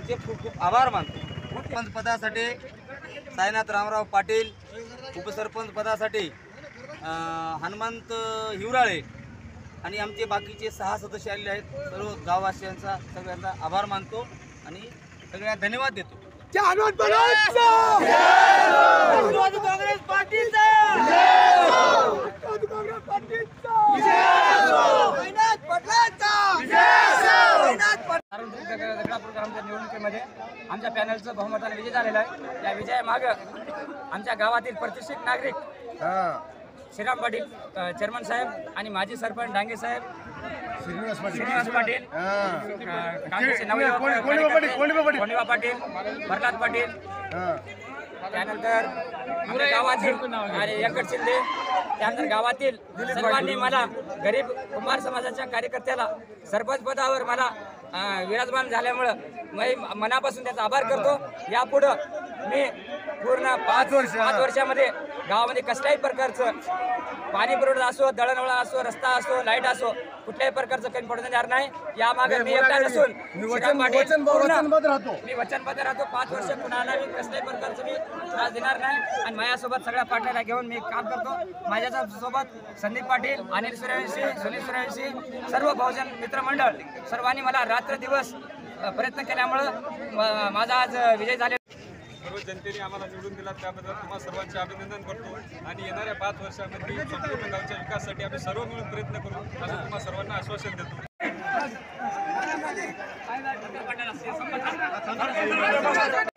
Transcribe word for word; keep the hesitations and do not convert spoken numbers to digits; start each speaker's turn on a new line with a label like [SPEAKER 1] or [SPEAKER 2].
[SPEAKER 1] त्यांचे खूप खूप आभार मानतो। उपसरपंच पदासाठी साईनाथ रामराव पाटील, उपसरपंच पदासाठी हनुमंत हिवराळे आणि आमचे बाकीचे सहा सदस्य आलेले आहेत। सर्व गाववासियांचा सगळ्यांचा आभार मानतो आणि सगळ्यांना धन्यवाद देतो। काँग्रेस पार्टीचा
[SPEAKER 2] आमच्या निवडणुकीमध्ये आमच्या पॅनलचं बहुमताने विजय झालेला आहे। या विजयामागं आमच्या गावातील प्रतिष्ठित नागरिक श्रीराम पाटील चेअरमन साहेब आणि माजी सरपंच डांगे साहेब, श्रीनिवास पाटील, काँग्रेसचे कोंडिबा पाटील, प्रल्हाद पाटील, त्यानंतर आमच्या गावातील आणि व्यंकट शिंदे, त्यानंतर गावातील सर्वांनी मला गरीब कुंभार समाजाच्या कार्यकर्त्याला सरपंच पदावर मला विराजमान झाल्यामुळं मी मनापासून त्याचा आभार करतो। यापुढं मी पूर्ण पाच वर्ष पाच वर्षामध्ये गावामध्ये कसल्याही प्रकारचं पाणी पुरवठा असो, दळणवळण असो, रस्ता असो, लाईट असो, कुठल्याही प्रकारचं कमी पडू देणार नाही। यामागे मी एकटा नसून मी वचनबद्ध राहतो। पाच वर्ष कुणाला मी कसल्याही प्रकारचं मी त्रास देणार नाही आणि माझ्यासोबत सगळ्या पार्ट्याला घेऊन मी काम करतो। माझ्यासोबत संदीप पाटील, अनिल सूर्यवंशी, सुनील सूर्यवंशी, सर्व बहुजन मित्रमंडळ सर्वांनी मला रात्र दिवस प्रयत्न केल्यामुळं माझा आज विजय झाले।
[SPEAKER 3] सर्व जनतेने आम्हाला निवडून दिला त्याबद्दल तुम्हाला सर्वांचे अभिनंदन करतो आणि येणाऱ्या पाच वर्षांमध्ये संपूर्ण गावच्या विकासासाठी आम्ही सर्व मिळून प्रयत्न करू असं तुम्हाला सर्वांना आश्वासन देतो।